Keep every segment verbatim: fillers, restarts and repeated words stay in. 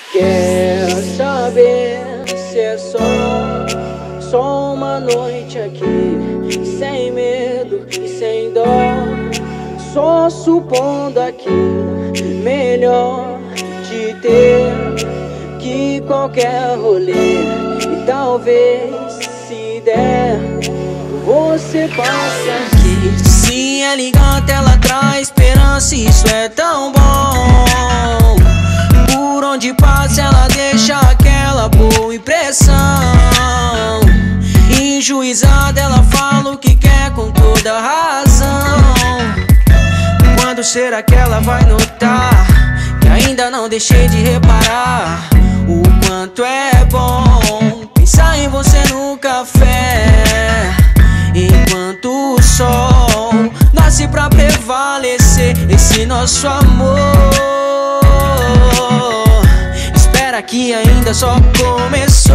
Quer saber se é só, só uma noite aqui, sem medo e sem dó, só supondo aquilo, melhor te ter que qualquer rolê. E talvez, se der, você passe aqui. Se é ligante, ela traz esperança, isso é tão bom. Por onde passa, ela deixa aquela boa impressão. Enjuizada, ela fala o que quer com toda razão. Quando será que ela vai notar que ainda não deixei de reparar o quanto é bom pensar em você no café, enquanto o sol nasce pra prevalecer esse nosso amor. Espera que ainda só começou.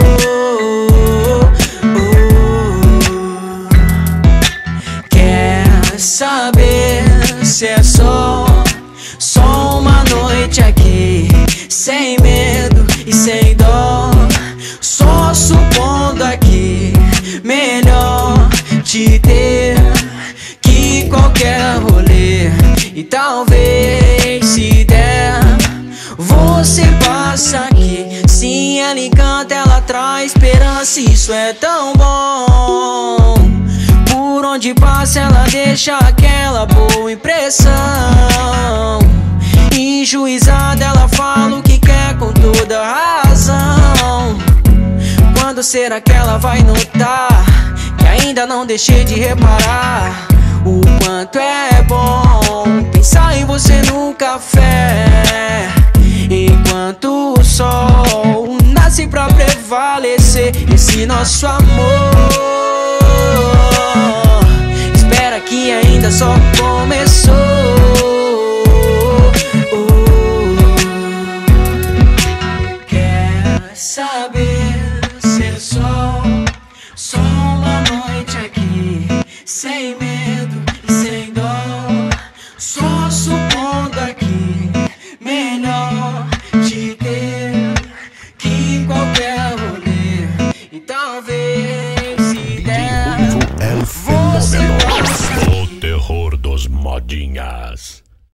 Quer saber se é só, só uma noite aqui, sem medo e sem dó, só supondo aqui, melhor te ter que qualquer rolê. E talvez, se der, você passa aqui. Se ela encanta, ela traz esperança, isso é tão bom. Por onde passa, ela deixa aquela boa impressão. Enjuizada, ela fala o que quer com toda razão. Quando será que ela vai notar que ainda não deixei de reparar o quanto é bom pensar em você no café, enquanto o sol nasce pra prevalecer esse nosso amor. Espera que ainda só começou. Quer saber se é só, só uma noite aqui, sem medo e sem dó, só supondo aqui, melhor te ter que qualquer rolê. E talvez, se der, El você Fenômeno, passa aqui. o terror dos modinhas.